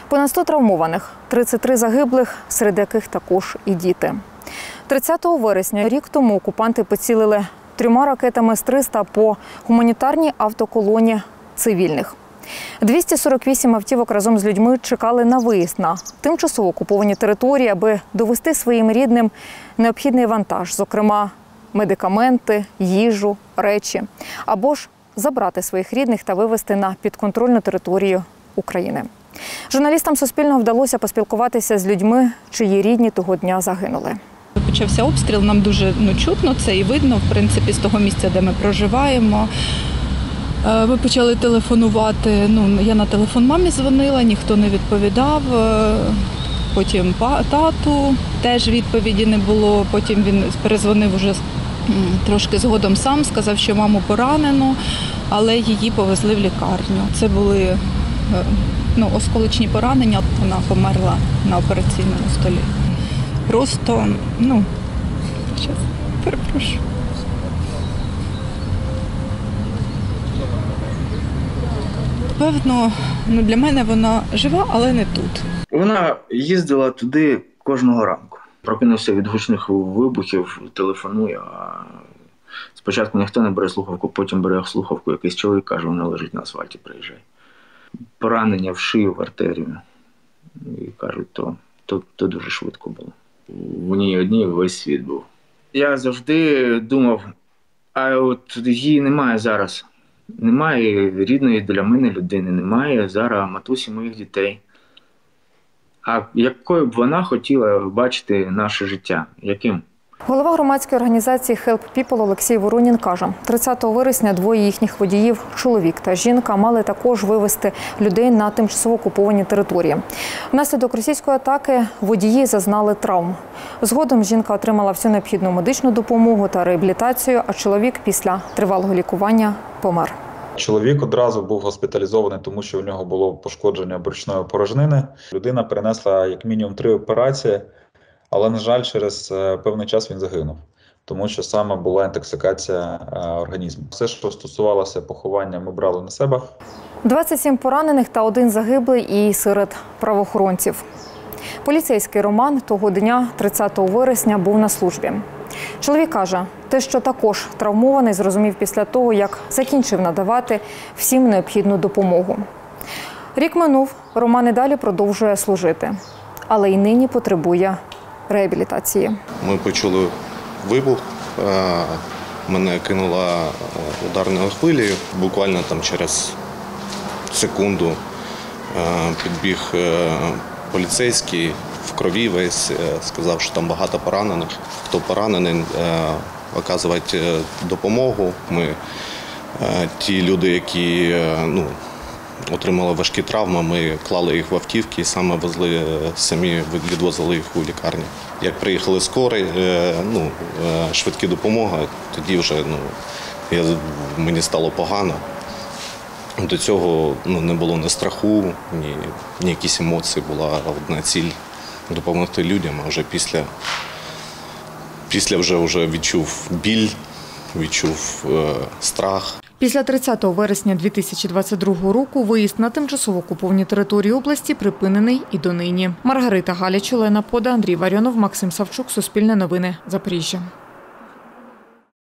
Понад 100 травмованих, 33 загиблих, серед яких також і діти. 30 вересня рік тому окупанти поцілили 3 ракетами С-300 по гуманітарній автоколоні цивільних. 248 автівок разом з людьми чекали на виїзд на тимчасово окуповані території, аби довести своїм рідним необхідний вантаж, зокрема медикаменти, їжу, речі, або ж забрати своїх рідних та вивезти на підконтрольну територію України. Журналістам Суспільного вдалося поспілкуватися з людьми, чиї рідні того дня загинули. Почався обстріл, нам дуже чутно це і видно, в принципі, з того місця, де ми проживаємо. Ми почали телефонувати, я на телефон мамі дзвонила, ніхто не відповідав. Потім тату теж відповіді не було, потім він перезвонив уже трошки згодом сам, сказав, що маму поранено, але її повезли в лікарню. Це були осколочні поранення, вона померла на операційному столі. Просто, перепрошую. Певно, для мене вона жива, але не тут. Вона їздила туди кожного ранку. Прокинувся від гучних вибухів, телефонує, а спочатку ніхто не бере слухавку, потім бере слухавку, якийсь чоловік каже, вона лежить на асфальті, приїжджає. Поранення в шию, в артерію. І кажуть, то дуже швидко було. В ній одній весь світ був. Я завжди думав, а от її немає зараз. Немає рідної для мене людини, немає зараз матусі моїх дітей. А якою б вона хотіла бачити наше життя? Яким? Голова громадської організації Help People Олексій Воронін каже, 30 вересня двоє їхніх водіїв, чоловік та жінка, мали також вивезти людей на тимчасово окуповані території. Внаслідок російської атаки водії зазнали травм. Згодом жінка отримала всю необхідну медичну допомогу та реабілітацію, а чоловік після тривалого лікування помер. Чоловік одразу був госпіталізований, тому що у нього було пошкодження брюшної порожнини. Людина перенесла як мінімум 3 операції, але, на жаль, через певний час він загинув, тому що саме була інтоксикація організму. Все, що стосувалося поховання, ми брали на себе. 27 поранених та 1 загиблий і серед правоохоронців. Поліцейський Роман того дня, 30 вересня, був на службі. Чоловік каже, те, що також травмований, зрозумів після того, як закінчив надавати всім необхідну допомогу. Рік минув, Роман і далі продовжує служити, але й нині потребує реабілітації. Ми почули вибух, мене кинула ударною хвилею. Буквально через секунду підбіг поліцейський, в крові весь, сказав, що там багато поранених. Хто поранений, оказувати допомогу. Ми, ті люди, які отримали важкі травми, ми клали їх в автівки і саме везли, самі відвозили їх у лікарню. Як приїхали скорі, швидкі допомоги, тоді вже мені стало погано. До цього не було ні страху, ні якісь емоції, була одна ціль – допомогти людям, а вже після вже відчув біль, відчув страх. Після 30 вересня 2022 року виїзд на тимчасово окуповані території області припинений і донині. Маргарита Галіч, Олена Пода, Андрій Варіонов, Максим Савчук, Суспільне новини, Запоріжжя.